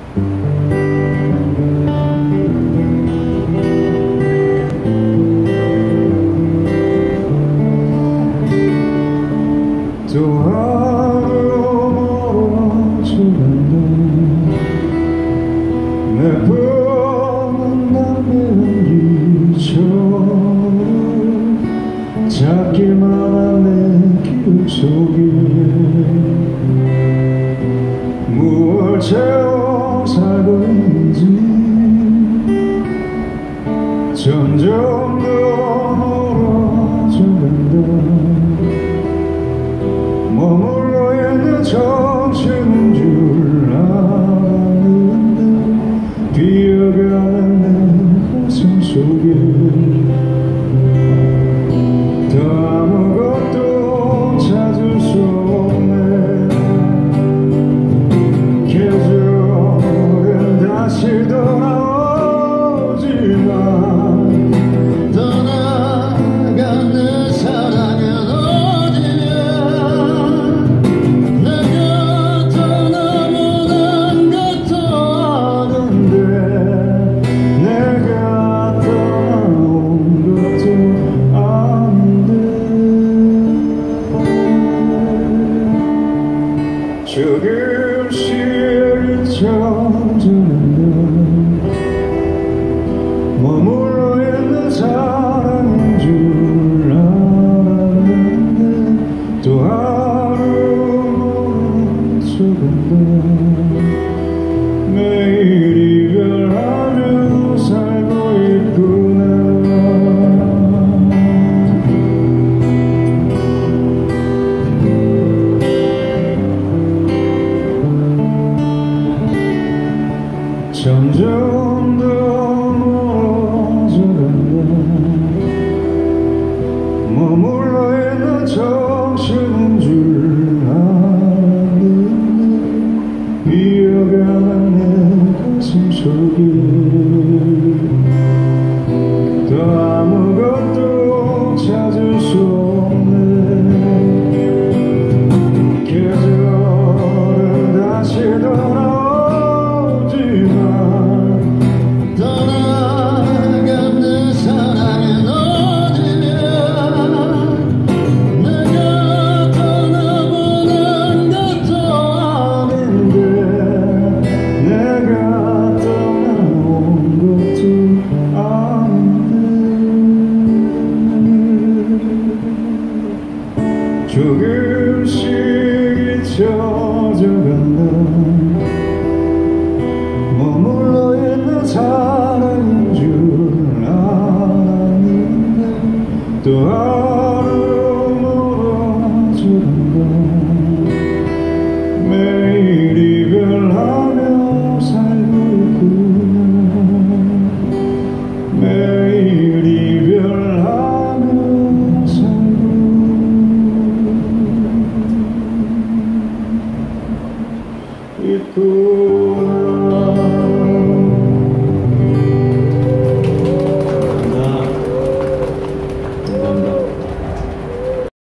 또 하루 멀어져간다. 내 봄은 남은 이처럼 작기만 한 내 기억 속에 무얼 채워 살고 있는지 점점 더 멀어져간다. 머물러 있는 정신인 줄 알았는데 비어가는 내 가슴 속에 더 아무것도 찾을 수 없네. 계절은 다시 돌아오지만 떠나간 내 사랑은 어디냐. 내가 떠나보낸 것도 아는데 내가 떠나온 것도 아닌데 조금씩 잊혀지는데 머물러 있는 사랑인 줄 알았는데 또 하루 멀어져간다. 매일 이별하며 살고 있구나. 점점 더 멀어져간다. 머물러 있는 정신인 줄 알았는데 비어가는 내 가슴 속에 더 아무것도 찾을 수 없네. 계절은 다시 돌아오지만 떠나간 내 사랑은 어디냐. 내가 떠나보낸 것도 아닌데 내가 떠나온 것도 아닌데 조금씩 잊혀져간다. 머물러 있는 사랑인 줄 알았는데 또 하루 멀어져간다. 매일 이별하며 살고 있구나. 매일 이별하며 살고 있구나.